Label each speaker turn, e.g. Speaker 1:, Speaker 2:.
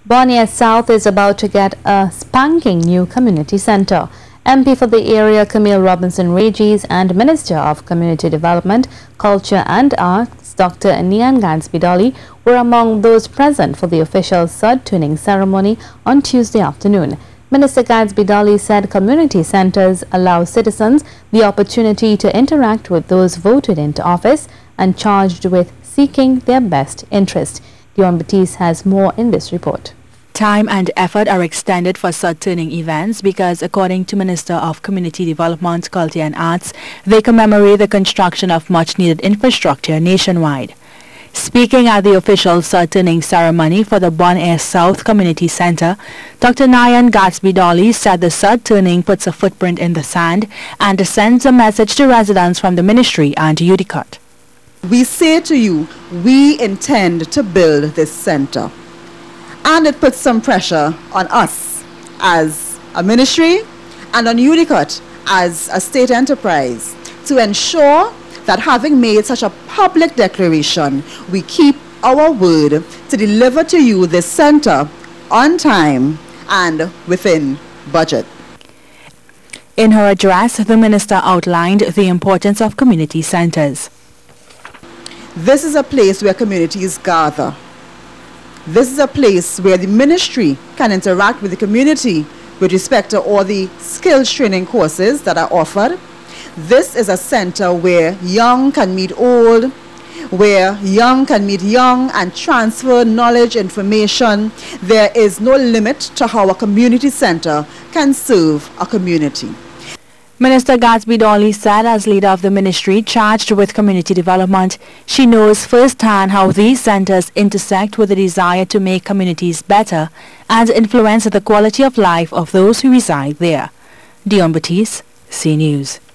Speaker 1: Bonnier South is about to get a spanking new community centre. MP for the area Camille Robinson-Regis and Minister of Community Development, Culture and Arts Dr. Nian Gadsby-Dolly were among those present for the official sod tuning ceremony on Tuesday afternoon. Minister Gadsby-Dolly said community centres allow citizens the opportunity to interact with those voted into office and charged with seeking their best interest. Dion Batiste has more in this report.
Speaker 2: Time and effort are extended for sod turning events because, according to Minister of Community Development, Culture and Arts, they commemorate the construction of much-needed infrastructure nationwide. Speaking at the official sod turning ceremony for the Bonnier South Community Centre, Dr. Nian Gadsby-Dolly said the sod turning puts a footprint in the sand and sends a message to residents from the ministry and UDCOT.
Speaker 3: We say to you, we intend to build this centre. And it puts some pressure on us as a ministry and on UDCOT as a state enterprise to ensure that, having made such a public declaration, we keep our word to deliver to you this centre on time and within budget.
Speaker 2: In her address, the minister outlined the importance of community centres.
Speaker 3: This is a place where communities gather. This is a place where the ministry can interact with the community with respect to all the skills training courses that are offered. This is a center where young can meet old, where young can meet young and transfer knowledge, information. There is no limit to how a community center can serve a community.
Speaker 2: Minister Gadsby-Dolly said, as leader of the ministry charged with community development, she knows firsthand how these centers intersect with the desire to make communities better and influence the quality of life of those who reside there. Dion Batiste, CNews.